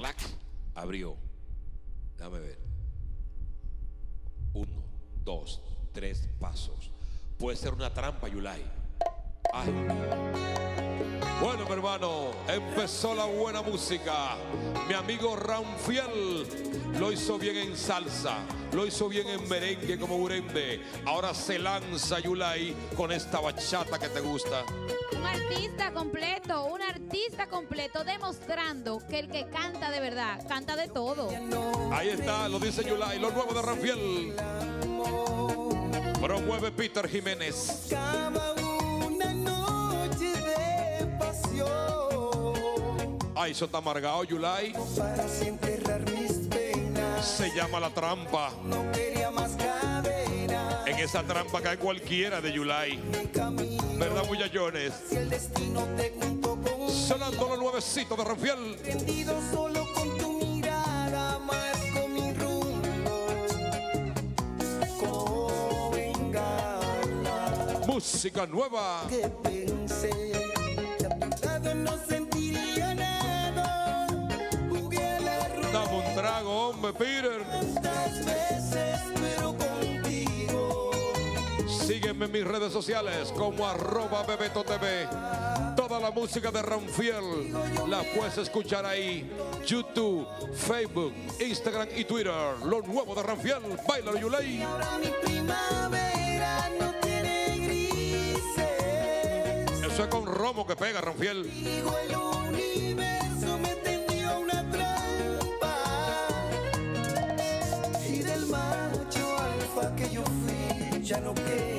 clac, abrió. Déjame ver. 1, 2, 3 pasos. Puede ser una trampa, Yulai. Ay. Bueno, mi hermano, empezó la buena música. Mi amigo Ramfiel lo hizo bien en salsa, lo hizo bien en merengue como Urende. Ahora se lanza Yulai con esta bachata que te gusta. Un artista completo demostrando que el que canta de verdad, canta de todo. Ahí está, lo dice Yulai, lo nuevo de Ramfiel. Promueve Peter Jiménez. Ay, eso está amargado, Yulai. Se llama La Trampa. En esa trampa cae cualquiera de Yulai. ¿Verdad, muchachones? Sonando lo nuevecito de Ramfiel. Música nueva. Dame un trago, hombre, Peter. Sígueme en mis redes sociales como @BebetoTV. Toda la música de Ramfiel la puedes escuchar ahí. YouTube, Facebook, Instagram y Twitter. Lo nuevo de Ramfiel. Báilalo, Yulai. Eso es con romo que pega, Ramfiel. Que yo fui, ya no queda.